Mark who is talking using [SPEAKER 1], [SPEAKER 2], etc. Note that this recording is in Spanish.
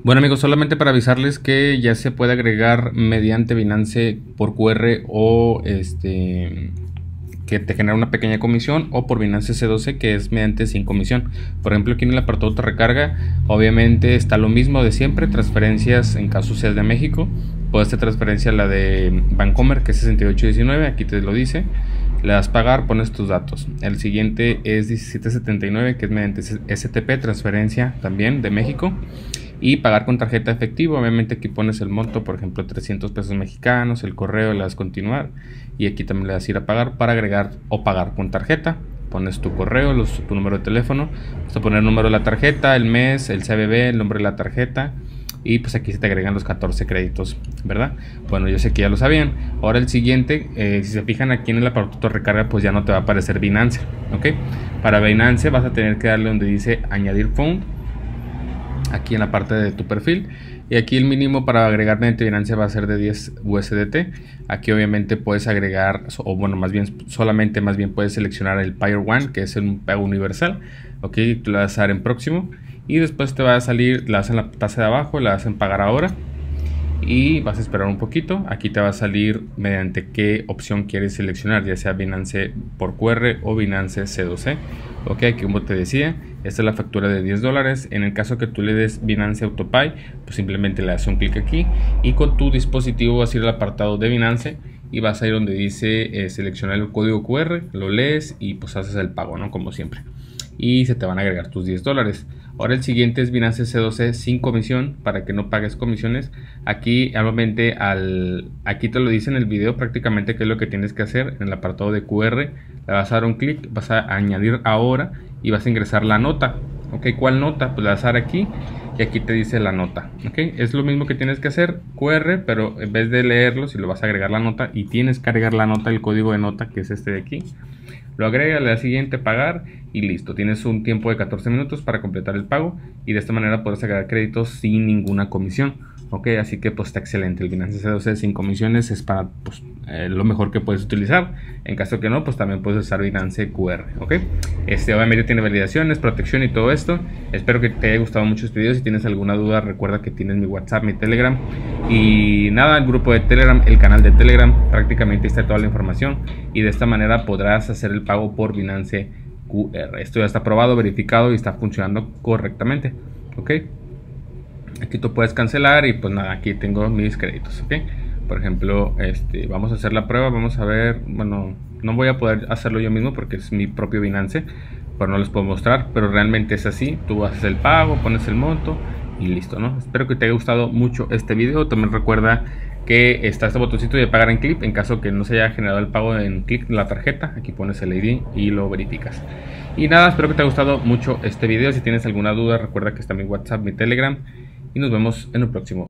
[SPEAKER 1] Bueno amigos, solamente para avisarles que ya se puede agregar mediante Binance por QR o que te genera una pequeña comisión, o por Binance C12 que es mediante sin comisión. Por ejemplo, aquí en el apartado de recarga obviamente está lo mismo de siempre: transferencias en caso seas de México. Puedes hacer transferencia a la de Bancomer, que es 6819, aquí te lo dice. Le das pagar, pones tus datos. El siguiente es 1779, que es mediante STP, transferencia también de México. Y pagar con tarjeta efectiva, obviamente aquí pones el monto, por ejemplo 300 pesos mexicanos, el correo, le das continuar y aquí también le das ir a pagar para agregar o pagar con tarjeta. Pones tu correo, tu número de teléfono, vas a poner el número de la tarjeta, el mes, el CVV, el nombre de la tarjeta, y pues aquí se te agregan los 14 créditos, ¿verdad? Bueno, yo sé que ya lo sabían. Ahora el siguiente, si se fijan aquí en el apartado de recarga, pues ya no te va a aparecer Binance, ¿ok? Para Binance vas a tener que darle donde dice añadir fund, aquí en la parte de tu perfil, y aquí el mínimo para agregar mediante Binance va a ser de 10 USDT. Aquí obviamente puedes agregar, o bueno, más bien puedes seleccionar el Payer One, que es un pago universal. Ok, tú le vas a dar en próximo y después te va a salir, le das en la taza de abajo, le das en pagar ahora y vas a esperar un poquito. Aquí te va a salir mediante qué opción quieres seleccionar, ya sea Binance por QR o Binance C12. Ok, aquí como te decía, esta es la factura de $10. En el caso que tú le des Binance AutoPay, pues simplemente le das un clic aquí y con tu dispositivo vas a ir al apartado de Binance y vas a ir donde dice seleccionar el código QR, lo lees y pues haces el pago, ¿no? Como siempre. Y se te van a agregar tus $10. Ahora el siguiente es Binance C12 sin comisión, para que no pagues comisiones. Aquí obviamente aquí te lo dice en el video prácticamente qué es lo que tienes que hacer. En el apartado de QR le vas a dar un clic, vas a añadir ahora y vas a ingresar la nota. Ok, ¿cuál nota? Pues le vas a dar aquí y aquí te dice la nota. Ok, es lo mismo que tienes que hacer, QR, pero en vez de leerlo, si lo vas a agregar la nota, y tienes que agregar la nota, el código de nota, que es este de aquí. Lo agrega, le da siguiente, pagar y listo. Tienes un tiempo de 14 minutos para completar el pago y de esta manera puedes agregar créditos sin ninguna comisión. Ok, así que pues está excelente. El Binance C12 sin comisiones es para pues, lo mejor que puedes utilizar. En caso que no, pues también puedes usar Binance QR. Ok, obviamente tiene validaciones, protección y todo esto. Espero que te haya gustado mucho este video. Si tienes alguna duda, recuerda que tienes mi WhatsApp, mi Telegram y nada, el grupo de Telegram, el canal de Telegram. Prácticamente está toda la información y de esta manera podrás hacer el pago por Binance QR. Esto ya está probado, verificado y está funcionando correctamente. Ok, aquí tú puedes cancelar y pues nada, aquí tengo mis créditos. Ok, por ejemplo, vamos a hacer la prueba, vamos a ver. Bueno, no voy a poder hacerlo yo mismo porque es mi propio Binance, pero no les puedo mostrar, pero realmente es así. Tú haces el pago, pones el monto y listo, ¿no? Espero que te haya gustado mucho este video. También recuerda que está este botoncito de pagar en clip en caso que no se haya generado el pago en clic en la tarjeta. Aquí pones el ID y lo verificas. Y nada, espero que te haya gustado mucho este video. Si tienes alguna duda, recuerda que está mi WhatsApp, mi Telegram y nos vemos en el próximo.